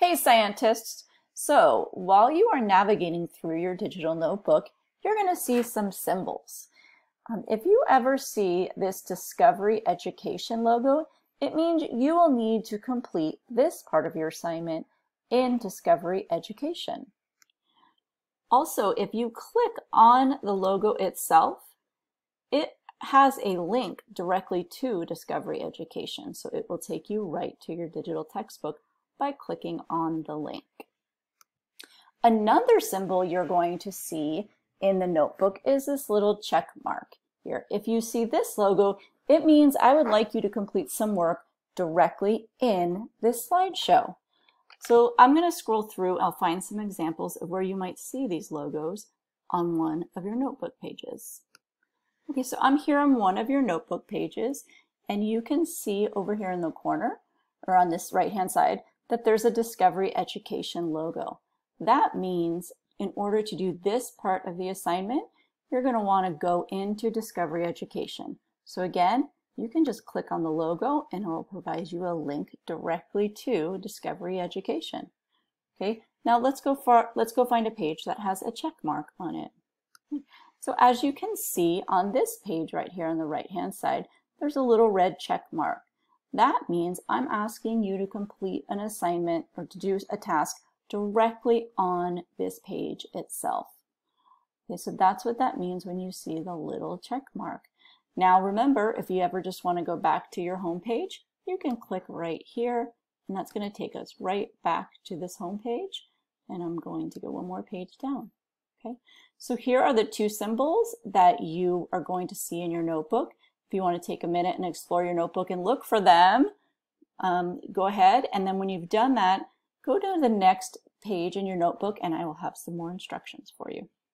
Hey scientists! So while you are navigating through your digital notebook, you're going to see some symbols. If you ever see this Discovery Education logo, it means you will need to complete this part of your assignment in Discovery Education. Also, if you click on the logo itself, it has a link directly to Discovery Education, so it will take you right to your digital textbook by clicking on the link. Another symbol you're going to see in the notebook is this little check mark here. If you see this logo, it means I would like you to complete some work directly in this slideshow. So I'm going to scroll through. I'll find some examples of where you might see these logos on one of your notebook pages. Okay, so I'm here on one of your notebook pages, and you can see over here in the corner, or on this right-hand side, that there's a Discovery Education logo. That means in order to do this part of the assignment, you're going to want to go into Discovery Education. So again, you can just click on the logo and it will provide you a link directly to Discovery Education. Okay, now let's go find a page that has a check mark on it. So as you can see on this page right here on the right-hand side, there's a little red check mark. That means I'm asking you to complete an assignment or to do a task directly on this page itself. Okay, so that's what that means when you see the little check mark. Now remember, if you ever just want to go back to your home page, you can click right here, and that's going to take us right back to this home page. And I'm going to go one more page down. Okay, so here are the two symbols that you are going to see in your notebook. If you want to take a minute and explore your notebook and look for them, go ahead. And then when you've done that, go to the next page in your notebook and I will have some more instructions for you.